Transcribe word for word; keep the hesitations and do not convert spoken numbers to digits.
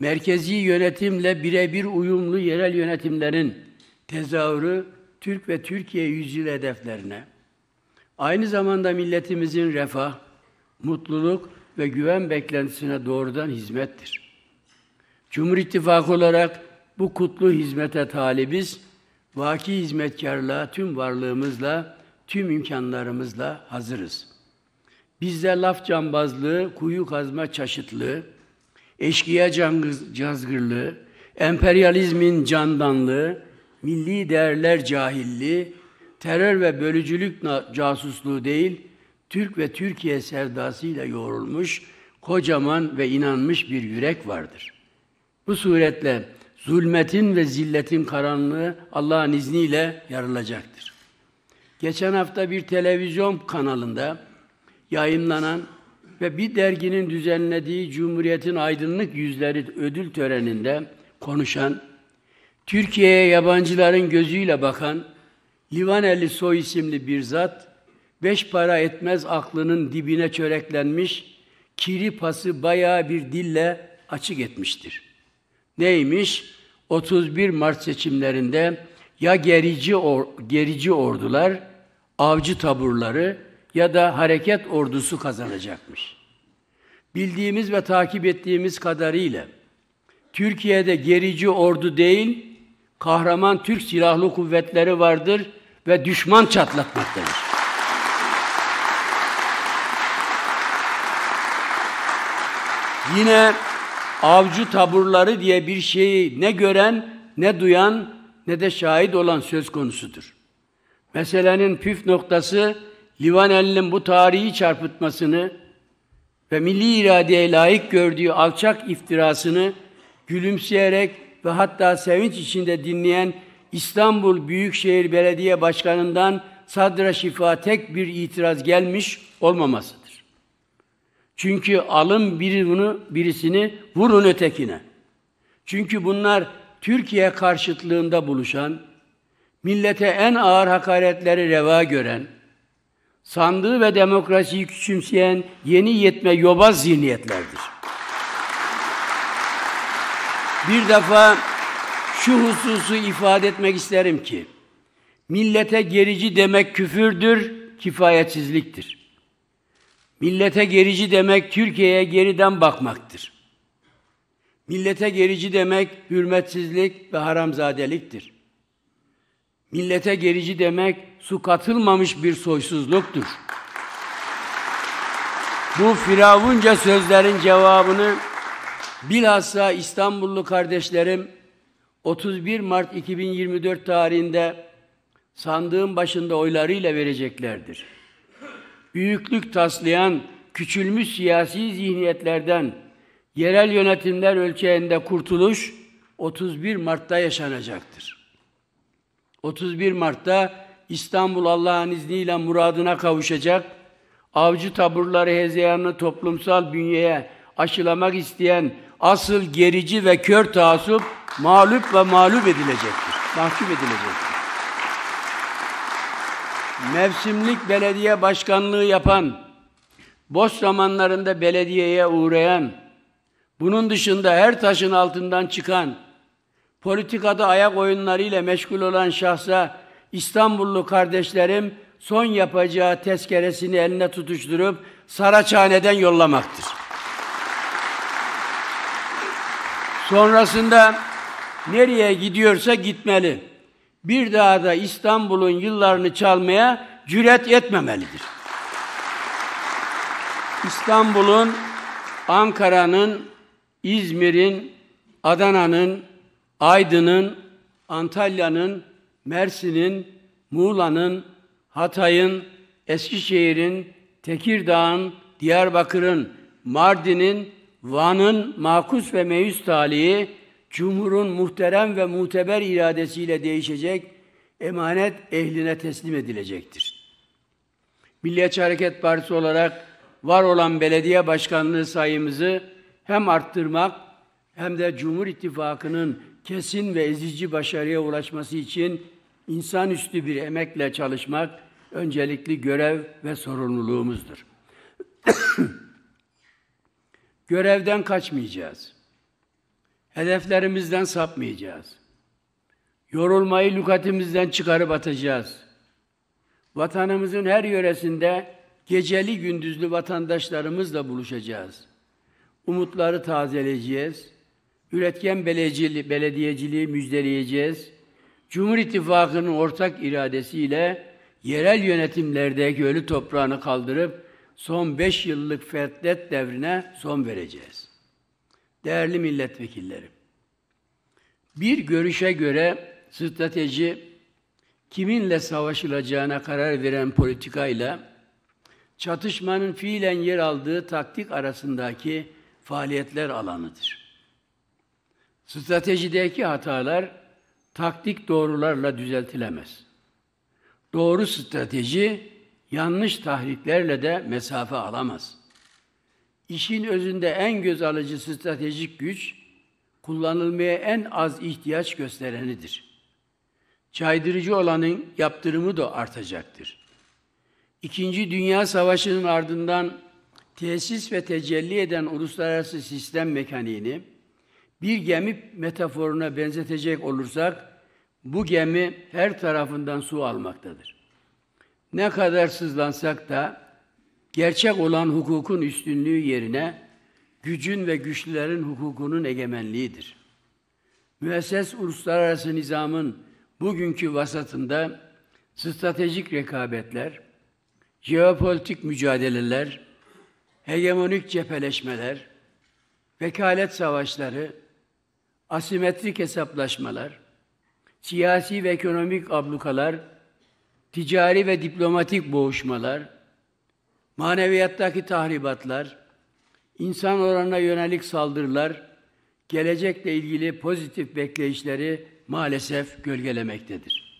merkezi yönetimle birebir uyumlu yerel yönetimlerin tezahürü Türk ve Türkiye yüzyıl hedeflerine, aynı zamanda milletimizin refah, mutluluk ve güven beklentisine doğrudan hizmettir. Cumhur İttifakı olarak bu kutlu hizmete talibiz, vaki hizmetkarlığa tüm varlığımızla, tüm imkanlarımızla hazırız. Bizde laf cambazlığı, kuyu kazma çaşıtlığı, eşkıya cazgırlığı, emperyalizmin candanlığı, milli değerler cahilliği, terör ve bölücülük casusluğu değil, Türk ve Türkiye sevdasıyla yoğrulmuş, kocaman ve inanmış bir yürek vardır. Bu suretle zulmetin ve zilletin karanlığı Allah'ın izniyle yarılacaktır. Geçen hafta bir televizyon kanalında yayınlanan ve bir derginin düzenlediği Cumhuriyet'in Aydınlık Yüzleri ödül töreninde konuşan, Türkiye'ye yabancıların gözüyle bakan Livaneli Soy isimli bir zat, beş para etmez aklının dibine çöreklenmiş, kiri pası bayağı bir dille açık etmiştir. Neymiş? otuz bir Mart seçimlerinde ya gerici, or, gerici ordular, avcı taburları ya da hareket ordusu kazanacakmış. Bildiğimiz ve takip ettiğimiz kadarıyla Türkiye'de gerici ordu değil, kahraman Türk Silahlı Kuvvetleri vardır ve düşman çatlatmaktadır. Yine avcı taburları diye bir şeyi ne gören, ne duyan, ne de şahit olan söz konusudur. Meselenin püf noktası, Livaneli'nin bu tarihi çarpıtmasını ve milli iradeye layık gördüğü alçak iftirasını gülümseyerek ve hatta sevinç içinde dinleyen İstanbul Büyükşehir Belediye Başkanı'ndan sadra şifa tek bir itiraz gelmiş olmamasıdır. Çünkü alın biri bunu, birisini, vurun ötekine. Çünkü bunlar Türkiye karşıtlığında buluşan, millete en ağır hakaretleri reva gören, sandığı ve demokrasiyi küçümseyen yeni yetme yobaz zihniyetlerdir. Bir defa şu hususu ifade etmek isterim ki, millete gerici demek küfürdür, kifayetsizliktir. Millete gerici demek Türkiye'ye geriden bakmaktır. Millete gerici demek hürmetsizlik ve haramzadeliktir. Millete gerici demek su katılmamış bir soysuzluktur. Bu firavunca sözlerin cevabını bilhassa İstanbullu kardeşlerim otuz bir Mart iki bin yirmi dört tarihinde sandığın başında oylarıyla vereceklerdir. Büyüklük taslayan, küçülmüş siyasi zihniyetlerden yerel yönetimler ölçeğinde kurtuluş otuz bir Mart'ta yaşanacaktır. otuz bir Mart'ta İstanbul Allah'ın izniyle muradına kavuşacak, avcı taburları hezeyanını toplumsal bünyeye aşılamak isteyen asıl gerici ve kör taassup mağlup ve mağlup edilecektir, mahcup edilecektir. Mevsimlik belediye başkanlığı yapan, boş zamanlarında belediyeye uğrayan, bunun dışında her taşın altından çıkan, politikada ayak oyunlarıyla meşgul olan şahsa İstanbullu kardeşlerim son yapacağı tezkeresini eline tutuşturup Saraçhane'den yollamaktır. Sonrasında nereye gidiyorsa gitmeli. Bir daha da İstanbul'un yıllarını çalmaya cüret etmemelidir. İstanbul'un, Ankara'nın, İzmir'in, Adana'nın, Aydın'ın, Antalya'nın, Mersin'in, Muğla'nın, Hatay'ın, Eskişehir'in, Tekirdağ'ın, Diyarbakır'ın, Mardin'in, Van'ın makus ve meyus talihi, Cumhur'un muhterem ve muteber iradesiyle değişecek, emanet ehline teslim edilecektir. Milliyetçi Hareket Partisi olarak var olan belediye başkanlığı sayımızı hem arttırmak hem de Cumhur İttifakı'nın kesin ve ezici başarıya ulaşması için insanüstü bir emekle çalışmak öncelikli görev ve sorumluluğumuzdur. Görevden kaçmayacağız. Hedeflerimizden sapmayacağız. Yorulmayı lügatimizden çıkarıp atacağız. Vatanımızın her yöresinde geceli gündüzlü vatandaşlarımızla buluşacağız. Umutları tazeleyeceğiz. Üretken belediyeciliği müjdeleyeceğiz. Cumhur İttifakı'nın ortak iradesiyle yerel yönetimlerdeki ölü toprağını kaldırıp son beş yıllık fetret devrine son vereceğiz. Değerli milletvekilleri, bir görüşe göre strateji, kiminle savaşılacağına karar veren politikayla çatışmanın fiilen yer aldığı taktik arasındaki faaliyetler alanıdır. Stratejideki hatalar taktik doğrularla düzeltilemez. Doğru strateji yanlış tahriklerle de mesafe alamaz. İşin özünde en göz alıcı stratejik güç, kullanılmaya en az ihtiyaç gösterenidir. Caydırıcı olanın yaptırımı da artacaktır. İkinci Dünya Savaşı'nın ardından tesis ve tecelli eden uluslararası sistem mekaniğini bir gemi metaforuna benzetecek olursak, bu gemi her tarafından su almaktadır. Ne kadar sızlansak da gerçek olan hukukun üstünlüğü yerine gücün ve güçlülerin hukukunun egemenliğidir. Müesses uluslararası nizamın bugünkü vasatında stratejik rekabetler, jeopolitik mücadeleler, hegemonik cepheleşmeler, vekalet savaşları, asimetrik hesaplaşmalar, siyasi ve ekonomik ablukalar, ticari ve diplomatik boğuşmalar, maneviyattaki tahribatlar, insan oranına yönelik saldırılar, gelecekle ilgili pozitif bekleyişleri maalesef gölgelemektedir.